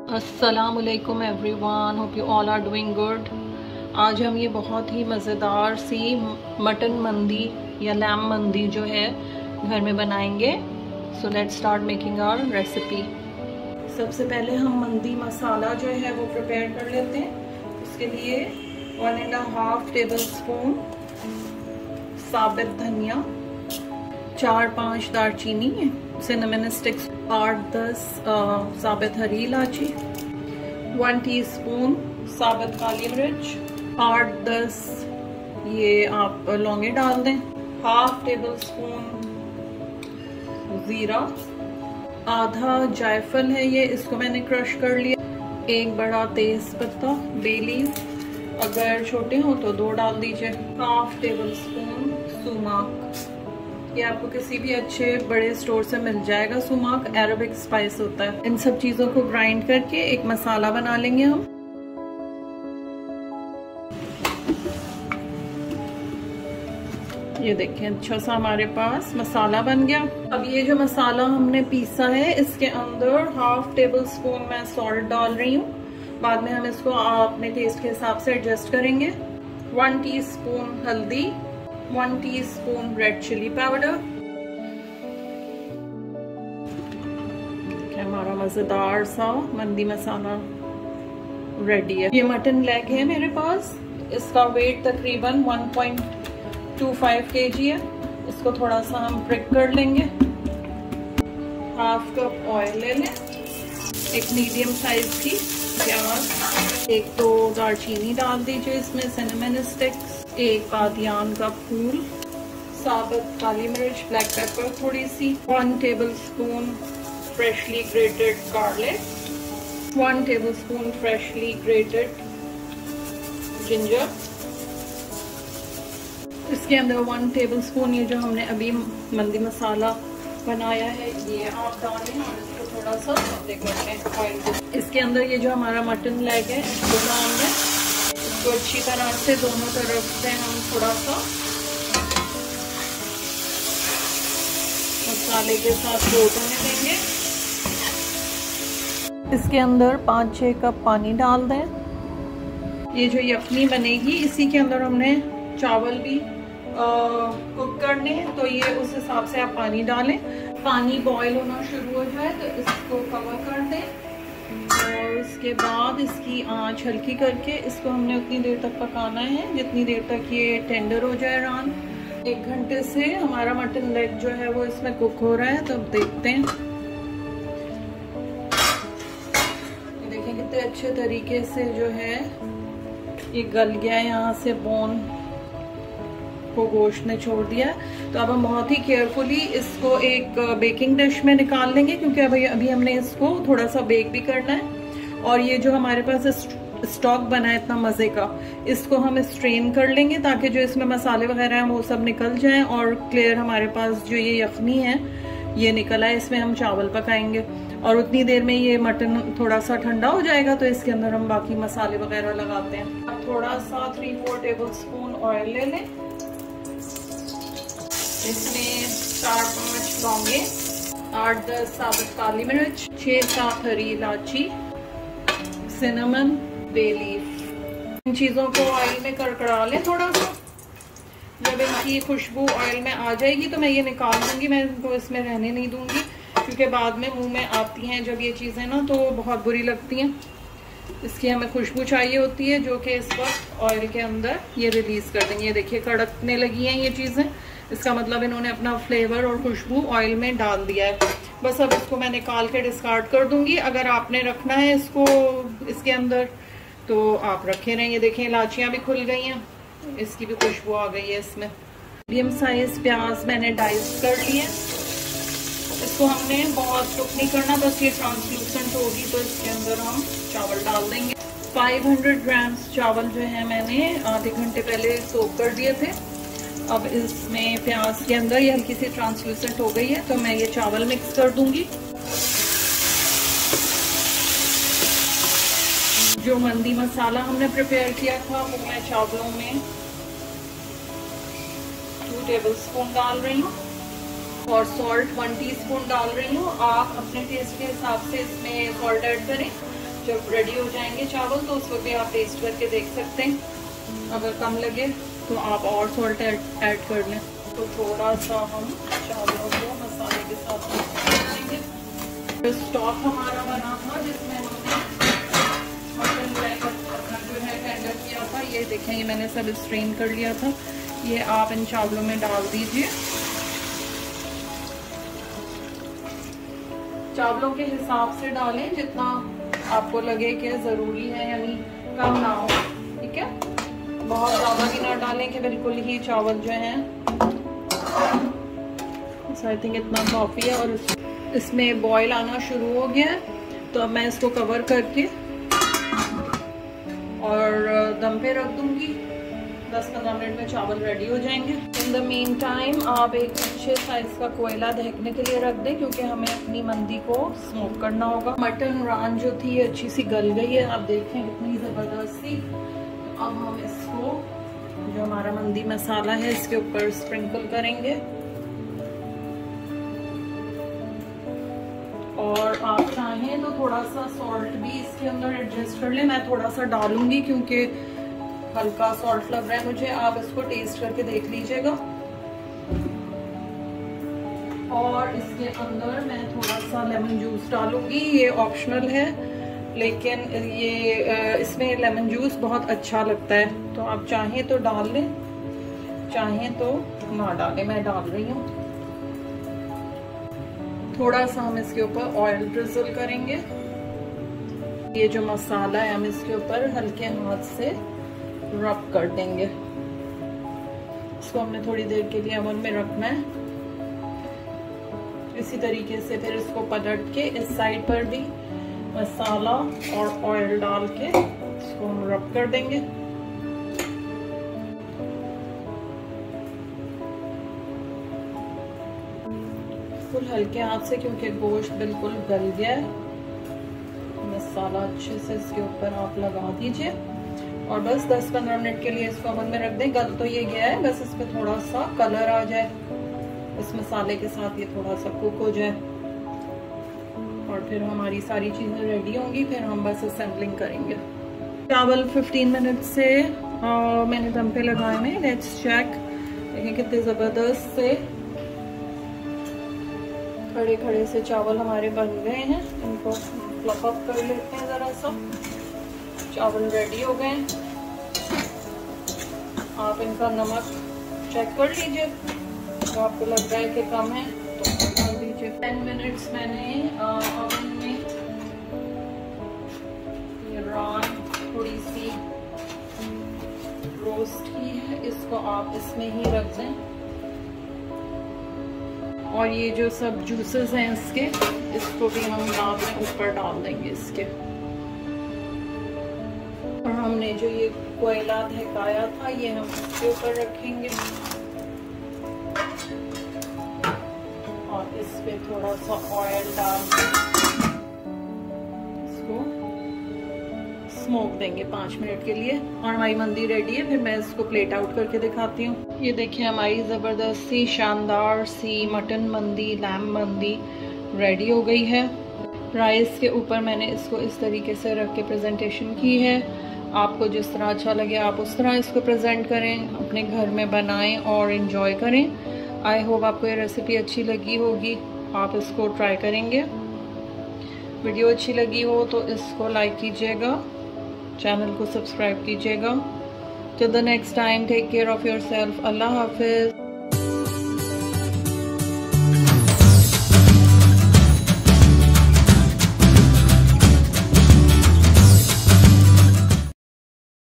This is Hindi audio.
अस्सलामुअलैकुम everyone, hope you all are doing good. आज हम ये बहुत ही मज़ेदार सी मटन मंदी या लैम मंदी जो है घर में बनाएंगे। So let's start making our recipe. सबसे पहले हम मंदी मसाला जो है वो प्रिपेयर कर लेते हैं। उसके लिए 1.5 टेबल स्पून साबित धनिया, 4-5 दालचीनी, सिनेमन स्टिक्स, 8-10 साबित हरी इलायची, 1 टीस्पून साबित काली मिर्च, 8-10 ये आप लौंगे डाल दें, 1/2 टेबल स्पून जीरा, आधा जायफल है ये, इसको मैंने क्रश कर लिया, 1 बड़ा तेज पत्ता, बे लीफ, अगर छोटे हो तो 2 डाल दीजिए, 1/2 टेबल स्पून सुमाक, ये आपको किसी भी अच्छे बड़े स्टोर से मिल जाएगा। सुमाक अरेबिक स्पाइस होता है। इन सब चीजों को ग्राइंड करके एक मसाला बना लेंगे हम। ये देखें, अच्छा सा हमारे पास मसाला बन गया। अब ये जो मसाला हमने पीसा है इसके अंदर 1/2 टेबल स्पून मैं सॉल्ट डाल रही हूँ। बाद में हम इसको अपने टेस्ट के हिसाब से एडजस्ट करेंगे। 1 टीस्पून हल्दी, 1 टीस्पून रेड चिली पाउडर। हमारा मजेदार सा मंदी मसाला रेडी है। ये मटन लेग है मेरे पास, इसका वेट तकरीबन 1.25 kg है। इसको थोड़ा सा हम ब्रेक कर लेंगे। 1/2 कप ऑयल ले लें, एक मीडियम साइज की प्याज, 1-2 दालचीनी डाल दीजिए इसमें, सिनेमन स्टिक्स, 1 बादियान का फूल, साबित काली मिर्च, ब्लैक पेपर थोड़ी सी, 1 tablespoon freshly grated garlic, 1 tablespoon freshly grated ginger. इसके अंदर 1 टेबल स्पून ये जो हमने अभी मंदी मसाला बनाया है ये आप डालें और इसको थोड़ा सा सौते कर लें ऑयल को। इसके अंदर ये जो हमारा मटन लेग है इसको डालेंगे, इसको अच्छी तरह से दोनों तरफ से हम थोड़ा सा मसाले के साथ कोट होने देंगे। इसके अंदर 5-6 कप पानी डाल दें। ये जो यखनी बनेगी इसी के अंदर हमने चावल भी कुक करने हैं, तो ये उस हिसाब से आप पानी डालें। पानी बॉईल होना शुरू हो जाए तो इसको कवर कर दें और उसके बाद इसकी आंच हल्की करके इसको हमने उतनी देर तक पकाना है जितनी देर तक ये टेंडर हो जाए। रान 1 घंटे से हमारा मटन लेग जो है वो इसमें कुक हो रहा है, तो अब देखते हैं। ये देखें कितने अच्छे तरीके से जो है ये गल गया है, यहाँ से बोन को गोश्त ने छोड़ दिया। तो अब हम बहुत ही केयरफुली इसको एक बेकिंग डिश में निकाल लेंगे, क्योंकि अभी हमने इसको थोड़ा सा बेक भी करना है। और ये जो हमारे पास स्टॉक बना है इतना मजे का, इसको हम स्ट्रेन कर लेंगे ताकि जो इसमें मसाले वगैरह हैं वो सब निकल जाएं और क्लियर हमारे पास जो ये यखनी है ये निकल आए। इसमें हम चावल पकाएंगे और उतनी देर में ये मटन थोड़ा सा ठंडा हो जाएगा, तो इसके अंदर हम बाकी मसाले वगैरह लगाते हैं। अब थोड़ा सा 3-4 टेबल स्पून ऑयल ले लें, इसमें 4-5 लौंगे, 8-10 साबित काली मिर्च, 6-7 हरी इलायची, सिनेमन, बे लीफ। इन चीज़ों को ऑयल में कड़कड़ा लें थोड़ा सा। जब इनकी खुशबू ऑयल में आ जाएगी तो मैं ये निकाल दूंगी, मैं इनको इसमें रहने नहीं दूंगी, क्योंकि बाद में मुंह में आती हैं जब ये चीज़ें ना तो बहुत बुरी लगती हैं। इसकी हमें खुशबू चाहिए होती है जो कि इस वक्त ऑयल के अंदर ये रिलीज कर देंगे। ये देखिए कड़कने लगी हैं ये चीज़ें, इसका मतलब इन्होंने अपना फ्लेवर और खुशबू ऑयल में डाल दिया है। बस अब इसको मैं निकाल के डिस्कार्ड कर दूंगी। अगर आपने रखना है इसको इसके अंदर तो आप रखे रहें। ये देखें इलायचियाँ भी खुल गई हैं, इसकी भी खुशबू आ गई है इसमें। मीडियम साइज प्याज मैंने डाइस कर लिए। इसको हमने बहुत कुक नहीं करना, बस ये ट्रांसलूसेंट होगी तो इसके अंदर हम चावल डाल देंगे। 500 ग्राम्स चावल जो है मैंने आधे घंटे पहले सोक कर दिए थे। अब इसमें प्याज के अंदर ये हल्की सी ट्रांसलूसेंट हो गई है, तो मैं ये चावल मिक्स कर दूंगी। जो मंदी मसाला हमने प्रिपेयर किया था वो मैं चावलों में 2 टेबल स्पून डाल रही हूँ और सॉल्ट 1 टीस्पून डाल रही हूँ। आप अपने टेस्ट के हिसाब से इसमें सॉल्ट ऐड करें। जब रेडी हो जाएंगे चावल तो उस वक्त भी आप टेस्ट करके देख सकते हैं। अगर कम लगे तो आप और सॉल्ट ऐड कर लें। तो थोड़ा सा हम चावलों को मसाले के साथ मिक्स करेंगे। तो स्टॉक हमारा बना था जिसमें हमने मटन जो है टेंडर किया था, ये देखें, ये मैंने सब स्ट्रेन कर लिया था। ये आप इन चावलों में डाल दीजिए। चावलों के हिसाब से डालें जितना आपको लगे कि ज़रूरी है, यानी कम ना हो, ठीक है। बहुत ज़्यादा भी ना डालें कि बिल्कुल ही चावल जो हैं, आई थिंक इतना काफ़ी है। और इसमें बॉयल आना शुरू हो गया है, तो अब मैं इसको कवर करके और दम पे रख दूंगी। 10-15 मिनट में चावल रेडी हो जाएंगे। इन द मीन टाइम आप एक अच्छे साइज का कोयला दहकने के लिए रख दें, क्योंकि हमें अपनी मंदी को स्मोक करना होगा। मटन रान जो थी ये अच्छी सी गल गई है, आप देखें कितनी ज़बरदस्त थी। अब हम इसको जो हमारा मंदी मसाला है इसके ऊपर स्प्रिंकल करेंगे। और आप चाहें तो थोड़ा सा सॉल्ट भी इसके अंदर एडजस्ट कर लें। मैं थोड़ा सा डालूंगी क्योंकि हल्का सॉल्ट लग रहा है मुझे। आप इसको टेस्ट करके देख लीजिएगा। और इसके अंदर मैं थोड़ा सा लेमन जूस डालूंगी। ये ऑप्शनल है, लेकिन ये इसमें लेमन जूस बहुत अच्छा लगता है, तो आप चाहें तो डाल लें, चाहें तो ना डालें। मैं डाल रही हूँ। थोड़ा सा हम इसके ऊपर ऑयल ड्रिजल करेंगे। ये जो मसाला है हम इसके ऊपर हल्के हाथ से रब कर देंगे। इसको हमने थोड़ी देर के लिए ओवन में रखना है। इसी तरीके से फिर इसको पलट के इस साइड पर भी मसाला और ऑयल डाल के इसको हम रब कर देंगे। फुल हल्के हाथ से, क्योंकि गोश्त बिल्कुल गल गया है। मसाला अच्छे से इसके ऊपर आप लगा दीजिए और बस 10-15 मिनट के लिए इसको ओवन में रख दें। गल तो ये गया है, बस इसमें थोड़ा सा कलर आ जाए, इस मसाले के साथ ये थोड़ा सा कुक हो जाए और फिर हमारी सारी चीजें रेडी होंगी। फिर हम बस असेंबलिंग करेंगे। चावल 15 मिनट से मैंने दम पे लगाए हैं। लेट्स चेक, देखें कितने जबरदस्त से खड़े खड़े से चावल हमारे बन गए हैं। इनको फ्लफ अप कर लेते हैं जरा सा। चावल रेडी हो गए। आप इनका नमक चेक कर लीजिए, तो आपको लग रहा है कि कम है तो डाल दीजिए। 10 मिनट्स मैंने ओवन में ये रान थोड़ी सी रोस्ट की है, इसको आप इसमें ही रख दें। और ये जो सब जूसेस हैं इसके, इसको भी हम बाद में ऊपर डाल देंगे इसके। और हमने जो ये कोयला दहकाया था ये हम इसके ऊपर रखेंगे और इस पे थोड़ा सा ऑयल डाल इसको स्मोक देंगे 5 मिनट के लिए। और हमारी मंदी रेडी है। फिर मैं इसको प्लेट आउट करके दिखाती हूँ। ये देखिए हमारी ज़बरदस्त सी शानदार सी mutton mandi, lamb mandi ready हो गई है। राइस के ऊपर मैंने इसको इस तरीके से रख के प्रेजेंटेशन की है। आपको जिस तरह अच्छा लगे आप उस तरह इसको प्रेजेंट करें, अपने घर में बनाएं और इन्जॉय करें। आई होप आपको ये रेसिपी अच्छी लगी होगी, आप इसको ट्राई करेंगे। वीडियो अच्छी लगी हो तो इसको लाइक कीजिएगा, चैनल को सब्सक्राइब कीजिएगा। Till the next time, take care of yourself. Allah Hafiz.